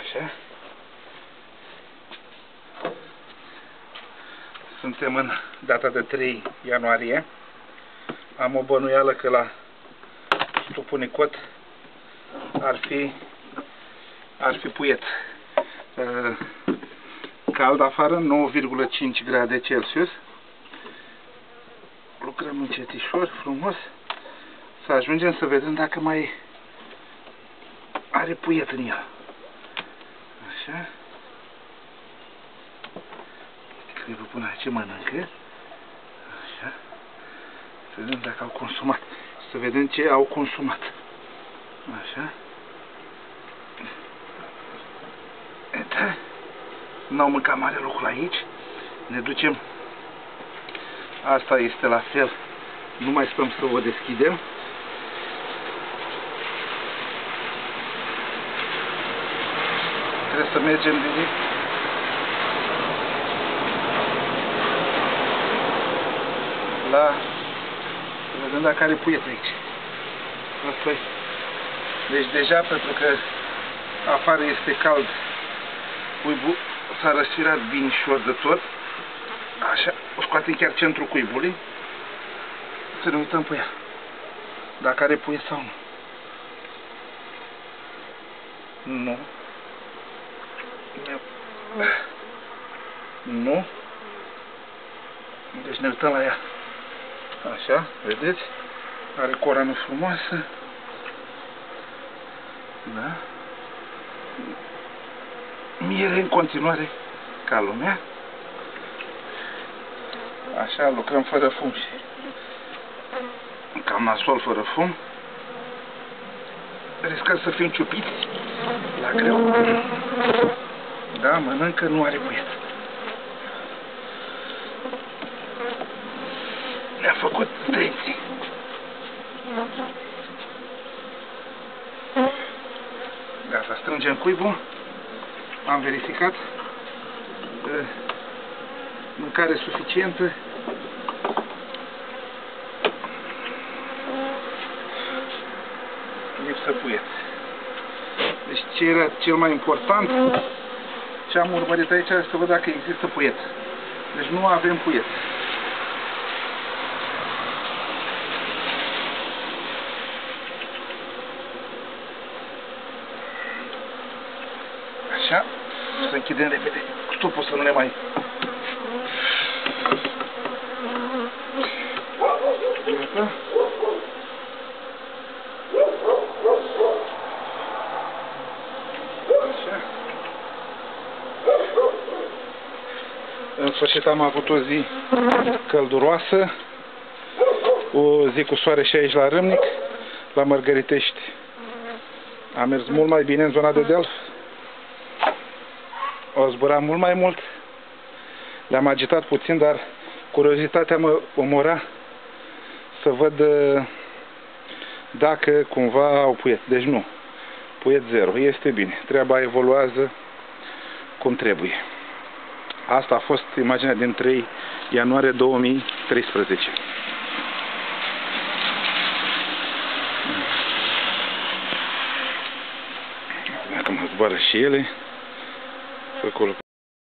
Așa. Suntem în data de 3 ianuarie. Am o bănuială că la stupunicot ar fi puiet. Cald afară, 9,5 grade Celsius. Lucrăm încetișor, frumos, să ajungem să vedem dacă mai are puiet în el. Așa. Trebuie până aici mănâncă. Așa. Să vedem dacă au consumat. Să vedem ce au consumat. Așa. Uite. N-au mâncat mare lucru aici. Ne ducem. Asta este la fel. Nu mai stăm să o deschidem. Trebuie să mergem direct la... să vedem dacă are puiet aici. Asta e. Deci deja, pentru că afară este cald, cuibul s-a răsfirat binișor de tot. Așa, o scoatem chiar centrul cuibului. Să ne uităm pe ea. Dacă are puiet sau nu. Nu. Nu. Deci ne uităm la ea. Așa, vedeți? Are corană frumoasă. Da? Miere în continuare ca lumea. Așa, lucrăm fără fum și cam nasol fără fum. Riscăm să fim ciupiți la greu. Da, mănâncă, nu are puiet. Ne-a făcut denții. Gata, strângem cuibul. Am verificat. Mâncare suficientă. Lipsă puiet. Deci ce era cel mai important, ce am urmărit aici, să văd dacă există puiet. Deci nu avem puiet. Așa. Să închidem repede stupul să nu ne mai... Iată. Așa. În sfârșit am avut o zi călduroasă, o zi cu soare și aici la Râmnic, la Mărgăritești. A mers mult mai bine în zona de Delf. O zburat mult mai mult. Le-am agitat puțin, dar curiozitatea mă omora să văd dacă cumva au puiet. Deci nu. Puiet zero. Este bine. Treaba evoluează cum trebuie. Asta a fost imaginea din 3 ianuarie 2013. Acum zboară și ele. Acolo.